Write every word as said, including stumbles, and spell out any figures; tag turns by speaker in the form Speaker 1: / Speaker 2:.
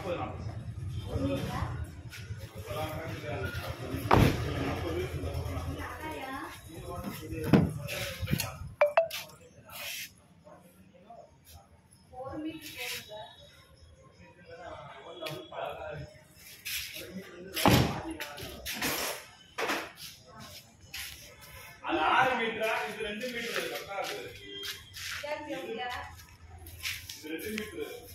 Speaker 1: நாற்பது நாற்பது அது ஆறு மீட்டரா இது ரெண்டு மீட்டர் கரெக்டா இருக்குது இது ரெண்டு மீட்டர்